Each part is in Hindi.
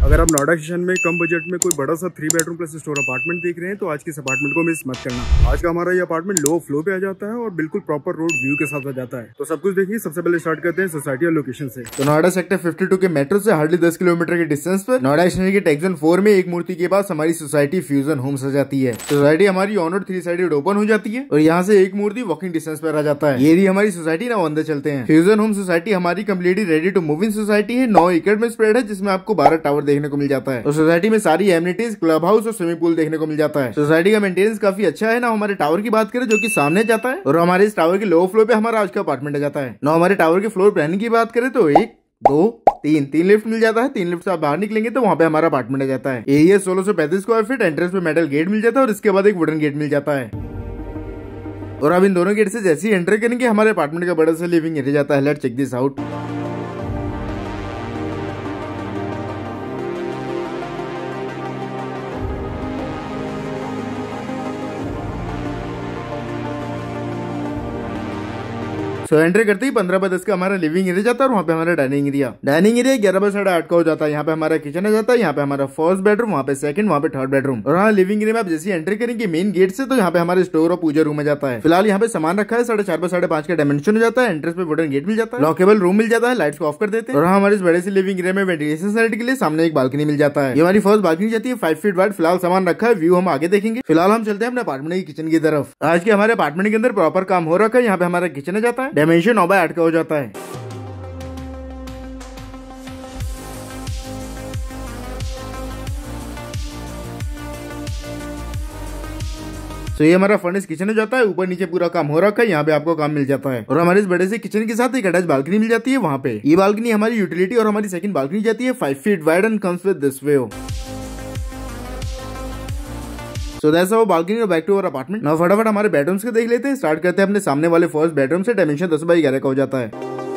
अगर आप नोएडा स्टेशन में कम बजट में कोई बड़ा सा 3 बेडरूम प्लस स्टोर अपार्टमेंट देख रहे हैं तो आज के इस अपार्टमेंट को मिस मत करना। आज का हमारा ये अपार्टमेंट लो फ्लो पे आ जाता है और बिल्कुल प्रॉपर रोड व्यू के साथ आ जाता है। तो सब कुछ देखिए, सबसे पहले स्टार्ट करते हैं सोसाइटी और लोकेशन से। तो नोएडा सेक्टर 52 के मेट्रो से हार्डली 10 किलोमीटर के डिस्टेंस पर नोएडा स्टेशन के टेक्स जोन 4 में एक मूर्ति के पास हमारी सोसाइटी फ्यूजन होम्स आ जाती है। सोसाइटी हमारी ऑन रोड 3 साइडेड ओपन हो जाती है और यहाँ से एक मूर्ति वॉकिंग डिस्टेंस पर आ जाता है। ये रही हमारी सोसाइटी। ना अंदर चलते हैं। फ्यूजन होम सोसाइटी हमारी completely ready to move in society है। 9 एकड़ में स्प्रेड है जिसमें आपको 12 टावर देखने को मिल जाता है। सोसाइटी में सारी एमिनिटीज, क्लब हाउस और स्विमिंग पूल देखने को मिल जाता है। सोसाइटी का मेंटेनेंस काफी अच्छा है। ना हमारे टावर की बात करें जो कि सामने जाता है और हमारे इस टावर के लो फ्लोर पे हमारा आज का अपार्टमेंट आ जाता है। ना हमारे टावर के फ्लोर प्लानिंग की बात करें तो 1 2 3 लिफ्ट मिल जाता है। 3 लिफ्ट से आप बाहर निकलेंगे तो वहाँ पे हमारा अपार्टमेंट आ जाता है। Area 1635 square feet. एंट्रेंस पे मेटल गेट मिल जाता है और इसके बाद एक वुडन गेट मिल जाता है। और अब इन दोनों गेट से जैसे ही एंटर करेंगे हमारे अपार्टमेंट का बड़ा सा लिविंग एरिया जाता है। Let's check this out. तो एंट्री करते ही 15/10 का हमारा लिविंग एरिया जाता है और वहाँ पे हमारा डाइनिंग एरिया 11/8 का हो जाता है। यहाँ पे हमारा किचन आ जाता है। यहाँ पे हमारा फर्स्ट बेडरूम, वहाँ पे सेकंड, वहाँ पे थर्ड बेडरूम। और हाँ, लिविंग एरिया में आप जैसे एंट्री करेंगे मेन गेट से तो यहाँ पे हमारे स्टोर और पूजा रूम में जाता है। फिलहाल यहाँ पे सामान रखा है। 4.5x5 का डायमेंशन हो जाता है। एंट्रेंस पे वुडन गेट मिल जाता है। लॉकेबल रूम मिल जाता है। लाइट्स को ऑफ कर देते हैं। और हमारे इस बड़े से लिविंग एरिया में वेंटिलेशन साइड के लिए सामने एक बालकनी मिल जाता है। ये हमारी फर्स्ट बालकनी जाती है 5 फीट वाइड। फिलहाल सामान रखा है। व्यू हम आगे देखेंगे। फिलहाल हम चलते हैं अपने अपार्टमेंट की किचन की तरफ। आज के हमारे अपार्टमेंट के अंदर प्रॉपर काम हो रखा है। यहाँ पे हमारा किचन आ जाता है। डायमेंशन 9x8 हो जाता है। तो ये हमारा फर्नेस किचन हो जाता है। ऊपर नीचे पूरा काम हो रखा है। यहाँ पे आपको काम मिल जाता है। और हमारे इस बड़े से किचन के साथ एक अटैच बालकनी मिल जाती है। वहाँ पे ये बालकनी हमारी यूटिलिटी और हमारी सेकंड बालकनी जाती है 5 feet wide and comes with this view. So that's our balcony और back to our apartment. Now फटाफट हमारे बेडरूम्स के देख लेते हैं। स्टार्ट करते हैं अपने सामने वाले फर्स्ट बेडरूम से। डायमेंशन 10x11 का हो जाता है।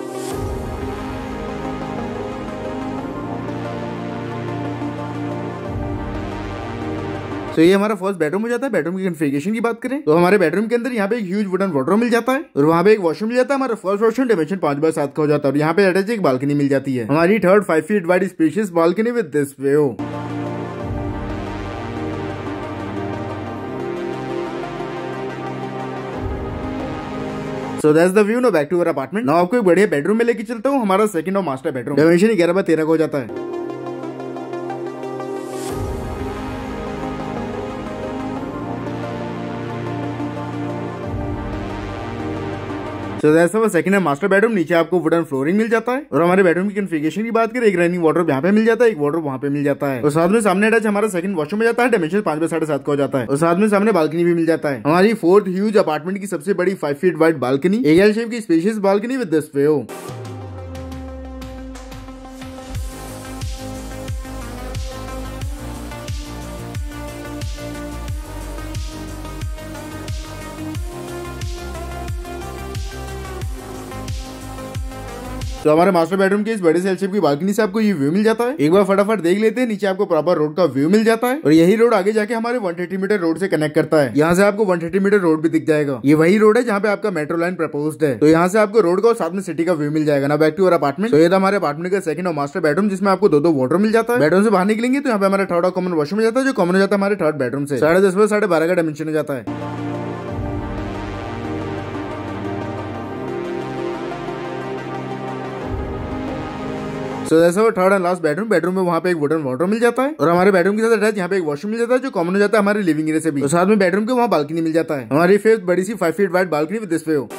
तो ये हमारा फर्स्ट बेडरूम हो जाता है। बेडरूम की कॉन्फ़िगरेशन की बात करें तो हमारे बेडरूम के अंदर यहाँ पे एक ह्यूज वुडन वार्डरोब मिल जाता है और वहाँ पे एक वॉशरूम मिल जाता है। हमारा फर्स्ट वॉशरूम डायमेंशन 5x7 का हो जाता है और यहाँ पे अटैच एक बालकनी मिल जाती है। हमारी third 5 feet wide spacious balcony with this view. So that's the view. Now back to our apartment. Now आपको एक बढ़िया बेडरूम में लेके चलता हूँ। हमारा सेकंड और मास्टर बेडरूम। डायमेंशन 11x13 का हो जाता है। So that's our second and master bedroom। नीचे आपको वुडन फ्लोरिंग मिल जाता है। और हमारे बेडरूम की कॉन्फ़िगरेशन की बात करें एक रनिंग वार्डरोब यहाँ पे मिल जाता है। एक वार्डरोब वहाँ पे मिल जाता है। और साथ में सामने अटैच हमारा सेकंड वॉशरूम में जाता है। डायमेंशन 5x7.5 का हो जाता है। और साथ में सामने बालकनी भी मिल जाता है। हमारी फोर्थ ह्यूज अपार्टमेंट की सबसे बड़ी 5 feet wide balcony, L shape की spacious balcony with this view. तो हमारे मास्टर बेडरूम के इस बड़े से एल शेप की बालकनी से आपको ये व्यू मिल जाता है। एक बार फटाफट देख लेते हैं। नीचे आपको प्रॉपर रोड का व्यू मिल जाता है और यही रोड आगे जाके हमारे 130 मीटर रोड से कनेक्ट करता है। यहाँ से आपको 130 मीटर रोड भी दिख जाएगा। ये वही रोड है जहाँ पे आपका मेट्रो लाइन प्रपोज्ड है। तो यहाँ से आपको रोड का और साथ में सिटी का व्यू मिल जाएगा। ना बैक टू अवर अपार्टमेंट। तो ये था हमारे अपार्टमेंट का सेकंड और मास्टर बेडरूम जिसमें आपको 2 वार्डरोब मिल जाता है। बेडरूम से बाहर निकलेंगे तो यहाँ पे हमारा थर्ड और कॉमन वॉशरूम मिल जाता है जो कॉमन हो जाता है हमारे थर्ड बेडरूम से। 10.5x12 का डायमेंशन हो जाता है। So that's our third and last bedroom. Bedroom में वहाँ पे एक वुडन वार्डरोब मिल जाता है और हमारे बेडरूम के साथ अटैच यहाँ पे एक वॉशरूम मिल जाता है जो कॉमन हो जाता है हमारे लिविंग एरिया से भी। तो साथ में बेडरूम के वहाँ बालकनी मिल जाता है। हमारी फिफ्थ बड़ी सी 5 feet wide balcony with this view.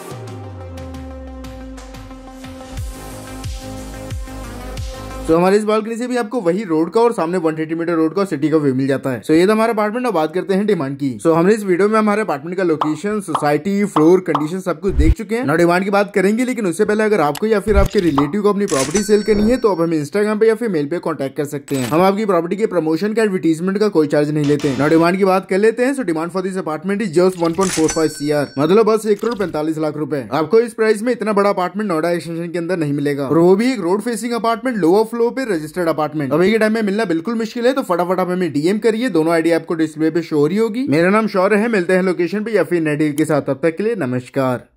तो हमारे इस बालकनी से भी आपको वही रोड का और सामने 130 मीटर रोड का सिटी का व्यू मिल जाता है। सो ये था हमारा अपार्टमेंट। अब बात करते हैं डिमांड की। सो हमने इस वीडियो में हमारे अपार्टमेंट का लोकेशन, सोसाइटी, फ्लोर, कंडीशन सब कुछ देख चुके हैं। ना डिमांड की बात करेंगे, लेकिन उससे पहले अगर आपको या फिर आपके रिलेटिव को अपनी प्रॉपर्टी सेल करनी है तो आप हमें इंस्टाग्राम पे या फिर मेल पे कॉन्टैक्ट कर सकते हैं। हम आपकी प्रॉपर्टी के प्रमोशन का, एडवर्टीजमेंट का कोई चार्ज नहीं लेते हैं। ना डिमांड की बात कर लेते हैं। So demand for this apartment is just 1.45 CR, मतलब बस 1,45,00,000 रुपए। आपको इस प्राइस में इतना बड़ा अपार्टमेंट नोएडा एक्सटेंशन के अंदर नहीं मिलेगा और वो भी एक road facing apartment, lower floor पे रजिस्टर्ड अपार्टमेंट। अभी के टाइम में मिलना बिल्कुल मुश्किल है, तो फटाफट आप हमें डीएम करिए। दोनों आईडी आपको डिस्प्ले पे शो हो रही होगी। मेरा नाम शौर्य है। मिलते हैं लोकेशन पे या फिर नेट डील के साथ। तब तक के लिए नमस्कार।